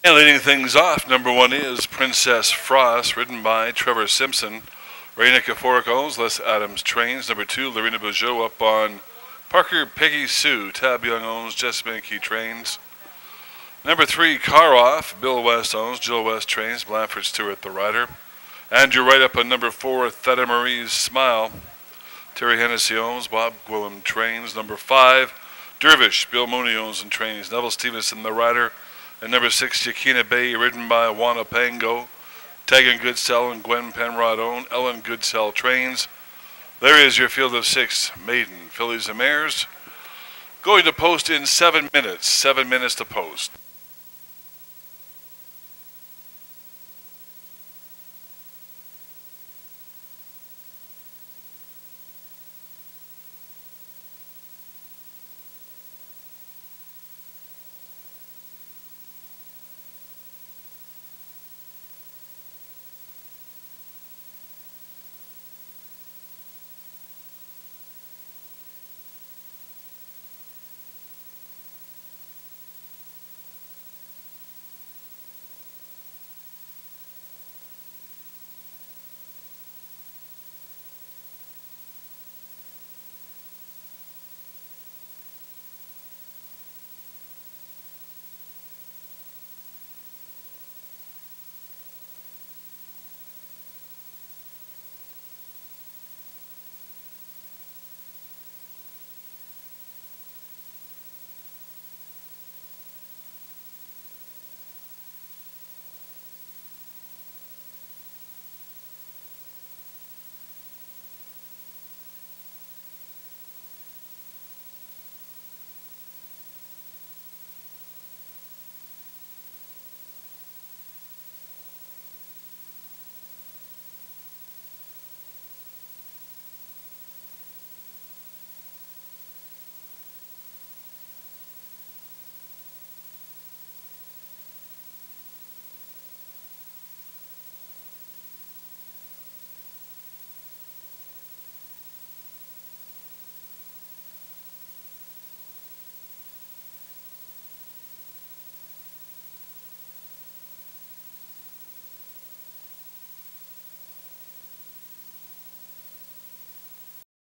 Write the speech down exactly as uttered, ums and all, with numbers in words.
And leading things off, number one is Princess Frost, ridden by Trevor Simpson. Reina Kaforik owns Les Adams trains. Number two, Lorena Beaujeu up on Parker Peggy Sue. Tab Young owns Jess Mankey trains. Number three, Car Off. Bill West owns Jill West trains. Blanford Stewart the rider. Andrew Wright up on number four, Theta Marie's Smile. Terry Hennessy owns. Bob Gwillem trains. Number five, Dervish. Bill Mooney owns and trains. Neville Stevenson the rider. And number six, Yakina Bay, ridden by Juana Pango. Tegan Goodsell and Gwen Penrod own. Ellen Goodsell trains. There is your field of six maiden fillies and mares. Going to post in seven minutes. Seven minutes to post.